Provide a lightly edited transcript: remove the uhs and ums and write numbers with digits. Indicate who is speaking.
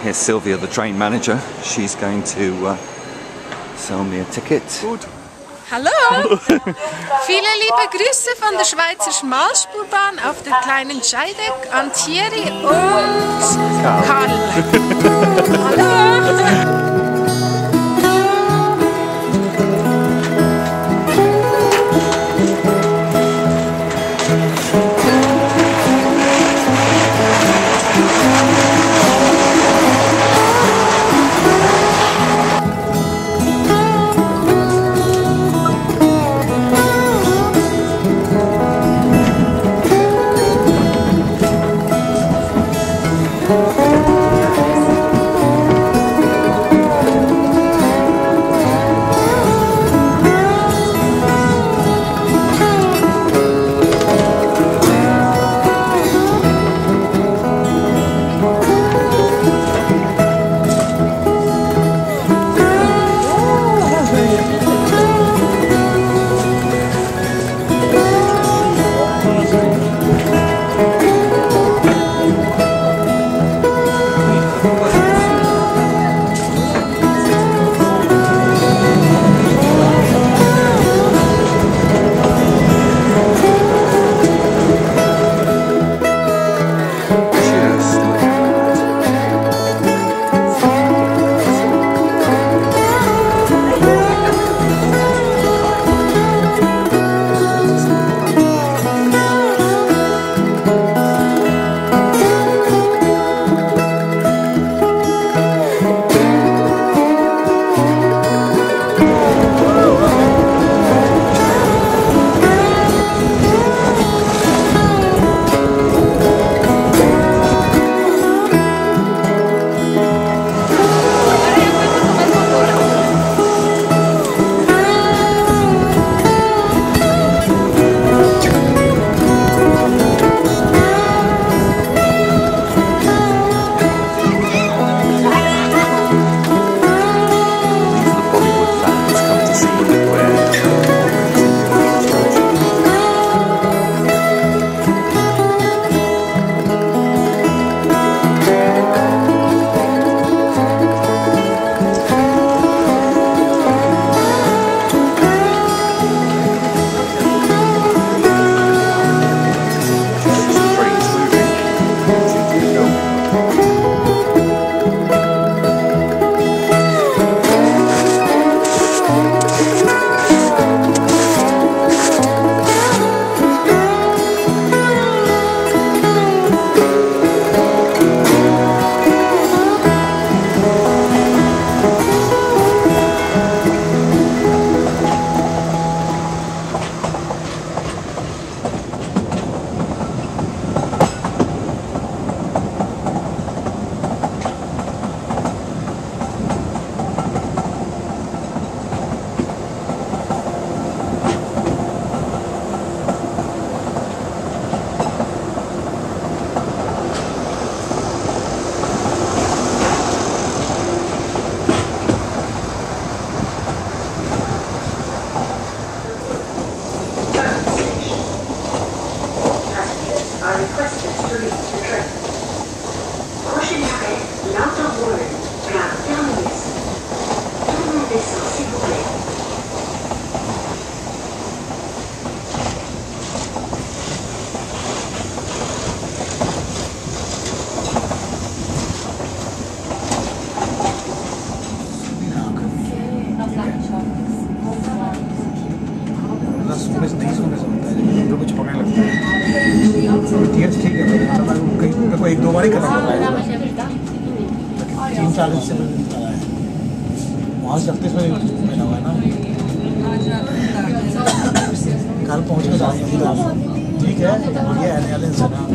Speaker 1: Here's Sylvia, the train manager. She's going to sell me a ticket.
Speaker 2: Gut.
Speaker 3: Hallo! Viele liebe Grüße von der Schweizer Schmalspurbahn auf der kleinen Scheidegg an Thierry und Karl. Hallo!
Speaker 2: एक दो बार ही करना पड़ता है 3-4 से वहाँ से 36 में बना हुआ है ना कल पहुँच के ठीक है ये आने वाले इंसान